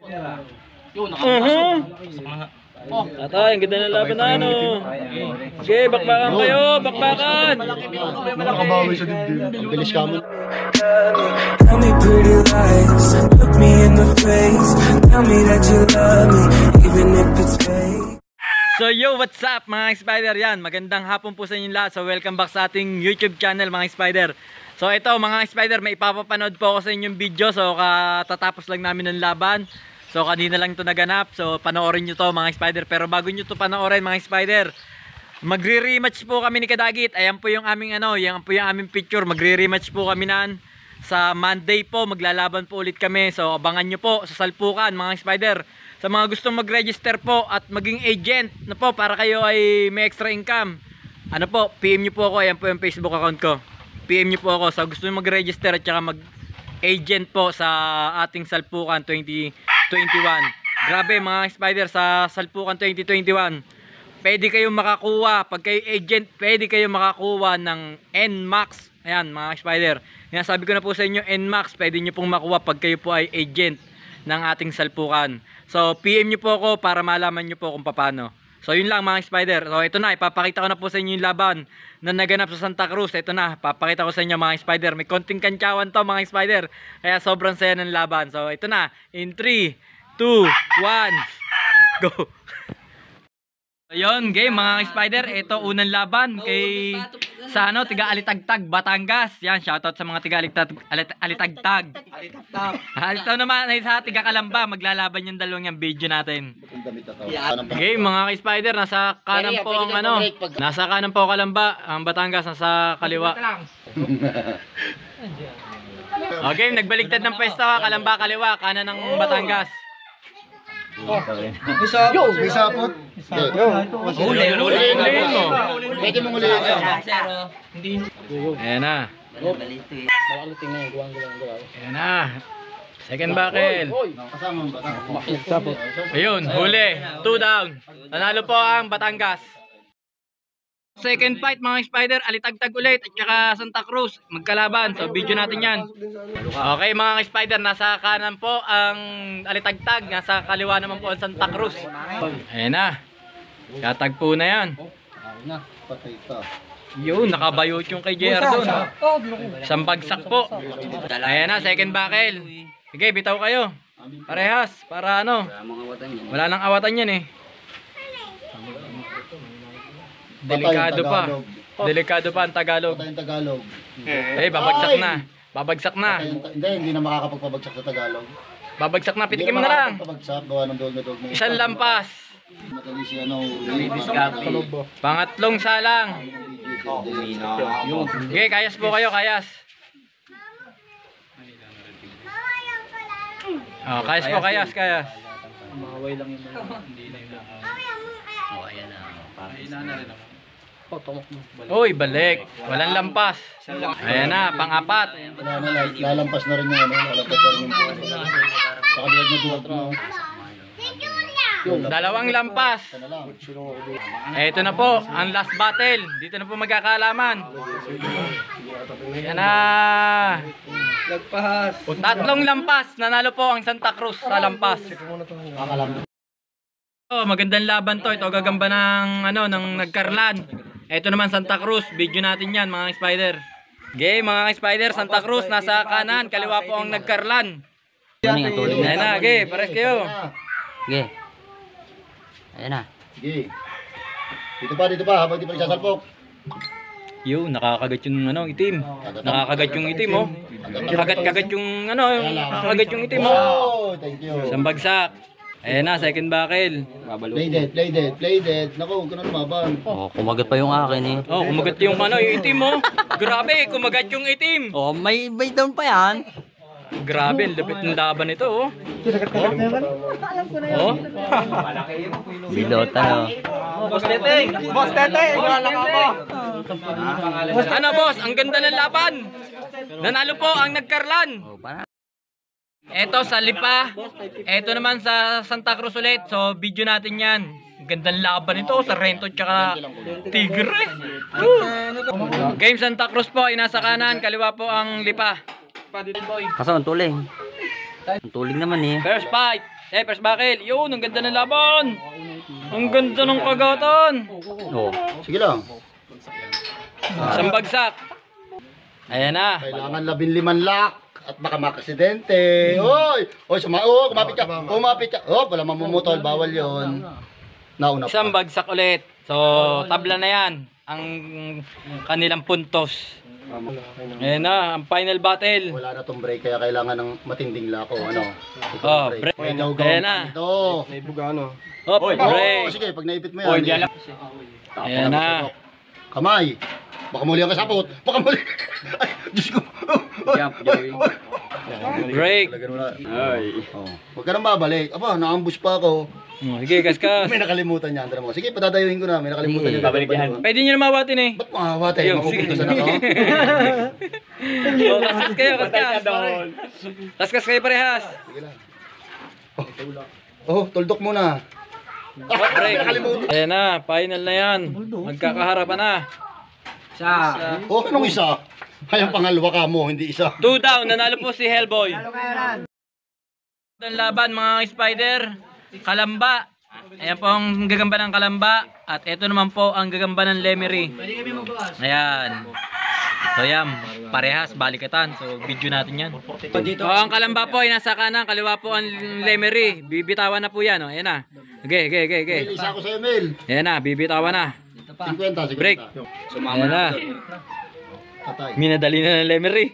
Yun, nakapasok. Atay, ang ganda ng laban na ano. Sige, bakbakan kayo, bakbakan. Nakabawi siya din. Ang bilis ka mo. Tell me pretty lies, look me in the face. Tell me that you love me, even if it's fake. So yo, what's up mga Spider? Yan, magandang hapon po sa inyo lahat. So welcome back sa ating YouTube channel mga Spider. So ito mga Spider, may ipapapanood po ako sa inyong video. So katatapos lang namin ng laban. So kanina lang ito naganap. So panoorin nyo to mga Spider. Pero bago nyo to panoorin mga Spider, magre-rematch po kami ni Kadagit. Ayan po yung aming yan po yung aming picture. Magre-rematch po kami nan. Sa Monday po, maglalaban po ulit kami. So abangan nyo po sa Salpukan mga Spider. Sa mga gustong mag-register po at maging agent na po para kayo ay may extra income, ano po, PM nyo po ako. Ayan po yung Facebook account ko. PM nyo po ako sa gusto nyo mag-register at saka mag-agent po sa ating Salpukan 2021. Grabe mga Spider, sa Salpukan 2021 pwede kayong makakuha, pag kayo agent, pwede kayong makakuha ng NMAX. Ayan mga Spider, yan, sabi ko na po sa inyo, NMAX pwede nyo pong makuha pag kayo po ay agent ng ating Salpukan. So PM nyo po ako para malaman nyo po kung paano. So yun lang mga Spider. So ito na, ipapakita ko na po sa inyo yung laban na naganap sa Santa Cruz. Ito na, papakita ko sa inyo mga Spider. May konting kantsawan to mga Spider, kaya sobrang saya ng laban. So ito na, in 3, 2, 1, go. Ayun, game mga Spider, ito unang laban kay sa tiga Alitagtag, Batangas. Yan, shoutout sa mga tiga Alitagtag. Ito naman ay sa tiga Kalamba, maglalaban yung dalawang yung video natin. Game mga Spider, nasa kanan po ang nasa kanan po Kalamba, ang Batangas nasa kaliwa. Okay, nagbaligtad ng pwesto, Kalamba kaliwa, kanan ng Batangas. May sapot. Huli mo. Pwede mong ulihin yan. Ayan na. Ayan na. Second buckle. Ayun, huli. 2 down. Nanalo po ang Batangas. Second fight mga Spider, Alitagtag ulit at saka Santa Cruz magkalaban. So video natin yan. Okay mga Spider, nasa kanan po ang Alitagtag, nasa kaliwa naman po ang Santa Cruz. Ayan na, katagpo na yan. Yun, nakabayot yung kay JR doon. Isang bagsak po. Ayan na, second buckle. Sige, bitaw kayo parehas para wala nang awatan yan eh. Delikado pa. Delikado pa ang Tagalog. Eh, babagsak na. Babagsak na. Hindi na makakapagpabagsak sa Tagalog. Babagsak na, pitikin mo na lang. Gawa ng dog na dog mo. Isang lampas. Matali siya Pangatlong salang. Okay, kayas po kayo, kayas. Oh, kayas po, kayas. Maway lang yung hindi na yung oh, ayan na. Uy, balik. Walang lampas. Ayan na, pang-apat. Lalampas na rin yung lalampas na rin yung pakabilag na duwag mo. Dalawang lampas. Ito na po, ang last battle. Dito na po magkakalaman. Ayan na. Tatlong lampas. Nanalo po ang Santa Cruz sa lampas. Oh, magandang laban to. Ito gagamba ng ng nagkarlan. Ito naman Santa Cruz. Video natin yan mga Spider. Okay mga Spider, Santa Cruz nasa kanan, kaliwa po ang nagkarlan. Ayan na, okay, pares kayo. Okay. Ayan na. Sige. Dito pa, habang di pa nagsasalpok. Yo, nakakagat yung itim. Nakakagat yung itim oh. Kagat-kagat yung nakakagat yung itim oh. Thank you. Isang bagsak. Ayan na, second buckle. Play dead. Naku, huwag ka na lumaban. Oh, kumagat pa yung akin eh. Oh, kumagat yung yung itim oh. Grabe, kumagat yung itim. Oh, may down pa yan. Grabe, lapit ng laban ito oh. Oh. Bilota no. Boss Teteng! Boss Teteng! Ano boss, ang ganda ng laban. Nanalo po ang nagkarlan. Eto sa Lipa. Eto naman sa Santa Cruz ulit. So video natin yan. Gandang laban ito sa Rento tsaka Tigre. Game Santa Cruz po ay nasa kanan, kaliwa po ang Lipa. Kaso ang tuling. Ang tulig naman eh. First fight. First buckle. Yun, ang ganda ng laban. Ang ganda ng kagatan. Oo. Sige lang. Isang bagsak. Ayan na. Kailangan 15 lock at baka makasidente. Oy! Oy, kumapit ka. Kumapit ka. Oh, wala mamumutol. Bawal yon. Nauna Isang pa. bagsak ulit. So, tabla na yan. Ang kanilang puntos. Ayan na, ang final battle. Wala na tong break kaya kailangan ng matinding lako. Ano? Ito Oh, ang break. May gaw-gaw. Ayan na. Ito. Hop, Oh, break. sige, pag naipit mo yan. Ayan na. Kamay. Baka muli ang kasapot. Baka muli. Ay, Diyos ko. Break. Talaga wala. Oh. Huwag ka nang babalik. Aba, na-ambush pa ako. Sige, kaskas. May nakalimutan yan. Tara mo. Sige, patadayuin ko na. May nakalimutan yan. Babalik yan. Pwede nyo na mawatin eh. Ba't makawate? Sige. Mapupuntusan ako. Oh, kaskas kayo, kaskas. Kaskas kayo parehas. Sige lang. Oh, tuldok muna. Hop, break. Nakalimutan. Ayan na, final na yan. Magkakaharapan na. Oh, anong isa? Hayang pangalawa ka mo, hindi isa. 2 down, nanalo po si Hellboy. Ang laban mga spider, Kalamba. Ayan po ang gagamba ng Kalamba. At ito naman po ang gagamba ng Lemery. Ayan. So yan, parehas, balikatan. So video natin yan. So ang Kalamba po ay nasa kanan, kaliwa po ang Lemery. Bibitawan na po yan. Oh. Ayan na. Okay. Mel, isa ako sa'yo, Mel. Ayan na, bibitawan na. 50, sige. Break. Ayan na. Tatay. Minadali na ng Lemery.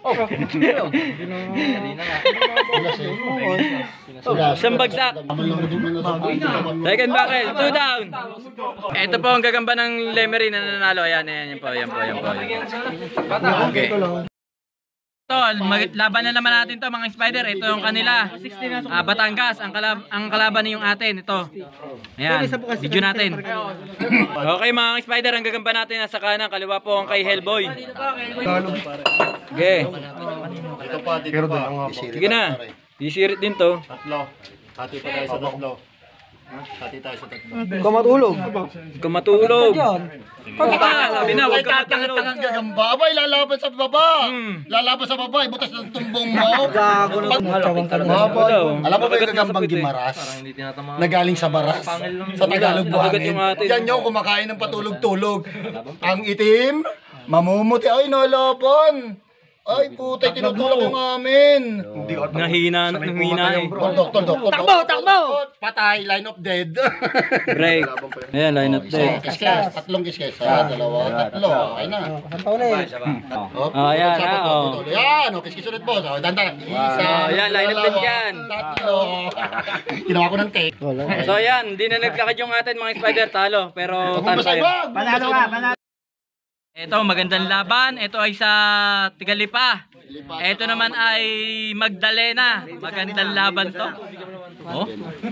Isang bagsak. Second buckle, 2 down. Ito po ang gagamba ng Lemery na nanalo. Ayan po. Okay. Ito, laban na naman natin to mga spider. Ito yung kanila. Batangas, ang kalaban yung atin. Ito. Ayan, video natin. Okay mga spider, ang gagamba natin nasa kanan. Kaliwa po ang kay Hellboy. Okay. Dito pa. Sige na. Isirit din to. Tatlo. Hati pa tayo sa tatlo. Hati tayo sa tatlo. Kumatulog. Sabi na, huwag ka matulog. Tangang gagamba. Abay, lalaban sa baba. Lalaban sa baba. Ibutas ng tumbong mo. Alam mo ba yung gagambang gimaras? Na galing sa baras. Sa Tagalog buhangin. Yan yung kumakain ng patulog-tulog. Ang itim, mamumuti. Ay, nalaban. Ay, putay, tinutulog yung amin. Nahina eh. Tundok. Takbo! Patay, line of dead. Break. Ayan, line up din. Kiskes, tatlong kiskes. Tatlo. Ay na. Ayan, Yan, kiskes ulit po. Dandan. Isa. Ayan, line up din yan. Tatlo. Ginawa ko ng take. So ayan, hindi na nagkakad yung atin mga spider, talo. Pero talo tayo. Panalo ka. Ito, magandang laban. Ito ay sa Tigalipa. Ito naman ay Magdalena. Magandang laban to. Oh.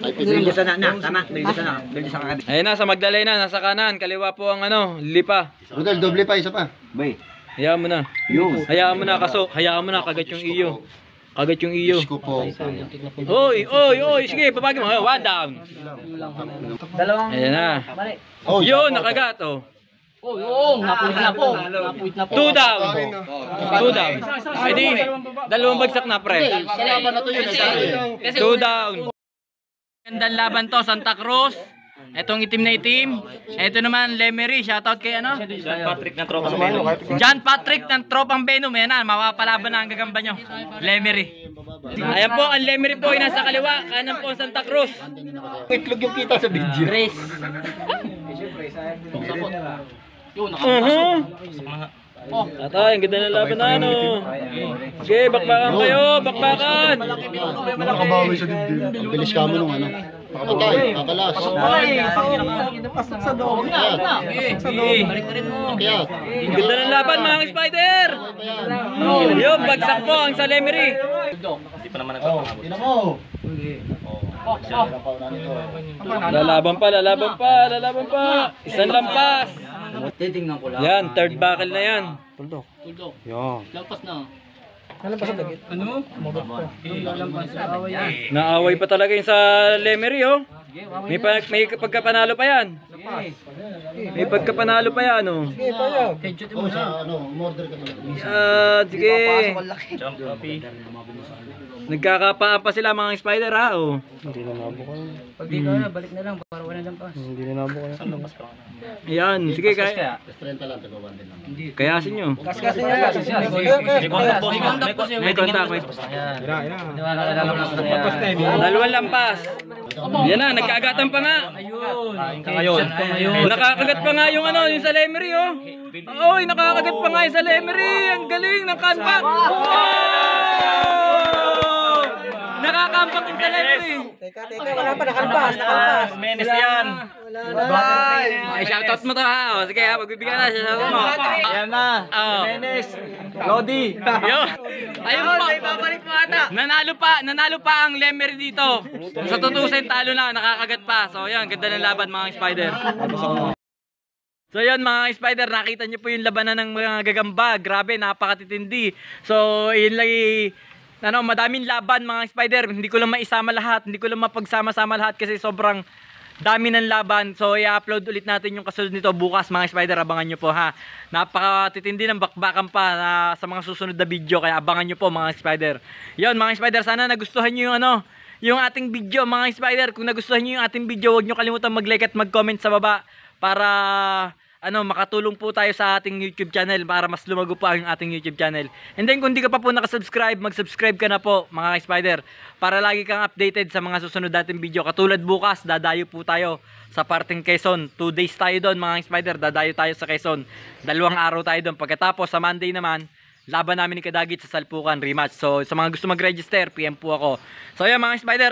Ayun na, sa Magdalena, nasa kanan. Kaliwa po ang Lipa. Rudel, doble pa, isa pa. Hayaan mo na. Hayaan mo na, kagat yung iyo. Kagat yung iyo. Isko po. Oy, sige, papagin mo. 1 down. Ayan na. Yun, nakagat, oh. Napuit na po. 2 down. 2 down. Ay di, dalawang bagsak na pre. Sa laban na to yun. 2 down. Gandang laban to, Santa Cruz. Etong itim na itim. Ito naman, Lemery. Shoutout kay John Patrick ng Tropang Venom. John Patrick ng Tropang Venom. Yan na, mapapalaban na ang gagamba nyo. Lemery. Ayan po, ang Lemery po ay nasa kaliwa. Kanan po ang Santa Cruz. Itlog yung kita sa video. Grace. Atay, ang ganda ng laban na Okay, bakbakan kayo, bakbakan. Nakabawi sa dibdib. Ang bilis ka mo nung Patay, kakalas. Kaya. Ang ganda ng laban mga spider. Yung bagsak po ang sa Lemery. Tingnan mo. Lalaban pa. Isang lampas. Titingnan ko lang. Yan, third buckle na yan. Lampas na. Naaway pa talaga yung sa Lemery, oh. May pagkapanalo pa yan. May pagkapanalo pa yan, oh. Headshot mo sa order ka talaga. Sige. Nagkakapaan pa sila mga spider, ha, oh. Hindi na nabukan. Pag di ka na, balik na lang para wala lang pa. Hindi na nabukan. Ayan, sige kaya. Renta lang, taga 1 din lang. Kayasin nyo. Kaskasin niya. May contact. Dalawang lampas. Yan na, nagkaagatan pa nga. Ngayon. Nakakagat pa nga yung ano, yung sa lemery, oh. Oy, nakakagat pa nga yung sa lemery. Ang galing ng kanpak. Nakakambak yung sa lemery. Teka, wala pa, nakalpas. Menes yan. Ay, shoutout mo to, ha. O, sige, ha, magbibigyan na, shoutout mo. Yan na. Menes. Lodi. Yun. Ayun po. Nanalo pa ang lemery dito. Sa tutusin, talo na, nakakagat pa. So, yan, ganda ng laban, mga spider. So yun mga spider, nakita niyo po yung labanan ng mga gagamba. Grabe, napakatitindi. So yun lang madaming laban mga spider. Hindi ko lang maisama lahat, hindi ko lang mapagsama-sama lahat kasi sobrang dami ng laban. So i-upload ulit natin yung kasunod nito bukas mga spider. Abangan nyo po, ha. Napakatitindi ng bakbakan pa sa mga susunod na video, kaya abangan nyo po mga spider. Yun mga spider, sana nagustuhan nyo yung ating video mga spider. Kung nagustuhan nyo yung ating video, huwag nyo kalimutan mag-like at mag-comment sa baba para makatulong po tayo sa ating YouTube channel, para mas lumago pa ang ating YouTube channel. And then kung di ka pa po nakasubscribe, mag-subscribe ka na po mga spider, para lagi kang updated sa mga susunod nating video. Katulad bukas, dadayo po tayo sa parting Quezon. 2 days tayo doon mga spider, dadayo tayo sa Quezon. 2 araw tayo doon. Pagkatapos sa Monday naman, laban namin ni Kadagit sa Salpukan rematch. So sa mga gusto mag-register, PM po ako. So yan mga spider,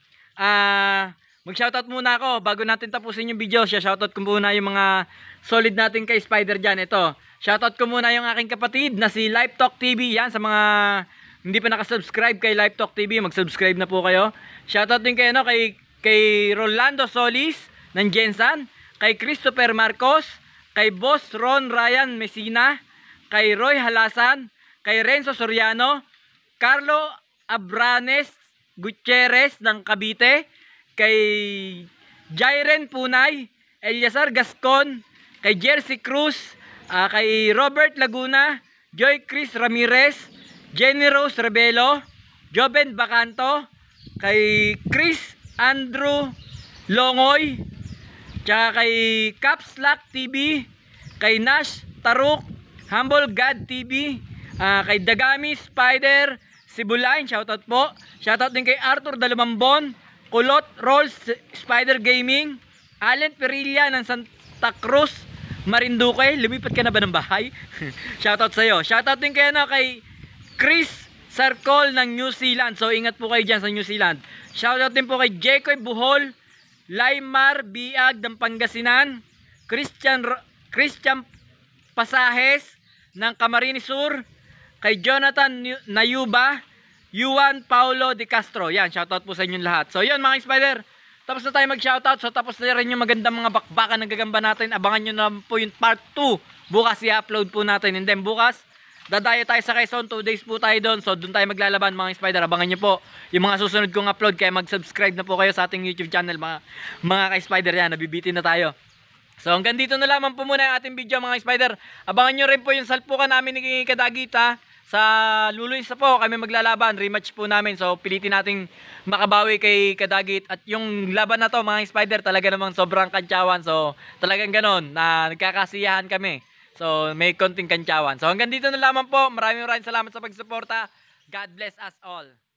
mag-shoutout muna ako bago natin tapusin yung video. Shoutout ko muna yung mga solid natin kay spider dyan. Ito, shoutout ko muna yung aking kapatid na si Live Talk TV. Yan, sa mga hindi pa nakasubscribe kay Live Talk TV, mag-subscribe na po kayo. Shoutout din kay Rolando Solis ng Jensan, kay Christopher Marcos, kay Boss Ron Ryan Messina, kay Roy Halasan, kay Renzo Soriano, Carlo Abranes Gutierrez ng Cavite, kay Jairen Punay, Eliazar Gascon, kay Jersey Cruz, kay Robert Laguna, Joy Chris Ramirez, Jenny Rose Rebelo, Joven Bacanto, kay Chris Andrew Longoy, tsaka kay Capslack TV, kay Nash Taruk, Humble God TV, kay Dagami Spider Sibulain, shoutout po. Shoutout din kay Arthur Dalumambon, Kulot Rolls Spider Gaming, Allen Perilla ng Santa Cruz, Marinduque. Lumipat ka na ba ng bahay? Shoutout sa'yo. Shoutout din kay Chris Sarcol ng New Zealand. So ingat po kayo dyan sa New Zealand. Shoutout din po kay Jekoy Buhol, Laimar Biag ng Pangasinan, Christian Pasajes ng Camarines Sur, kay Jonathan Nayuba, Juan Paulo de Castro. Yan, shoutout po sa inyong lahat. So yun mga spider, tapos na tayo mag-shoutout. So tapos na rin yung magandang mga bakbakan ng gagamba natin. Abangan nyo na po yung part 2. Bukas i-upload po natin. And then bukas, dadayo tayo sa Quezon. 2 days po tayo doon. So doon tayo maglalaban mga spider. Abangan nyo po yung mga susunod kong upload. Kaya mag-subscribe na po kayo sa ating YouTube channel mga ka-spider. Yan, nabibitin na tayo. So hanggang dito na lamang po muna yung ating video mga spider. Abangan nyo rin po yung salpukan namin ni Kadagit, ha. Sa Luloy sa po kami maglalaban, rematch po namin. So pilitin nating makabawi kay Kadagit. At yung laban na to mga spider, talaga namang sobrang kantsawan. So talagang ganon na nagkakasiyahan kami. So may konting kantsawan. So hanggang dito na lamang po. Maraming salamat sa pagsuporta. God bless us all.